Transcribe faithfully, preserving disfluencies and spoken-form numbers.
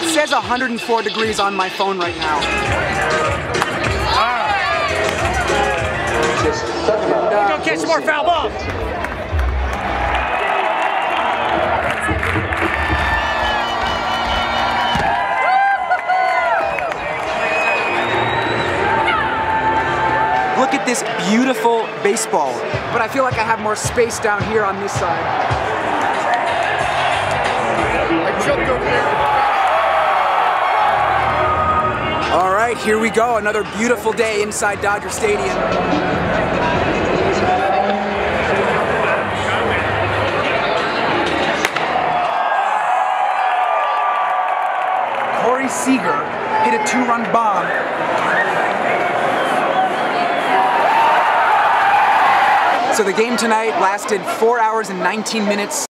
says one hundred four degrees on my phone right now. We're gonna catch some more foul balls. Look at this beautiful baseball, but I feel like I have more space down here on this side. I jumped over there. All right, here we go. Another beautiful day inside Dodger Stadium. Corey Seager hit a two-run bomb. So the game tonight lasted four hours and nineteen minutes.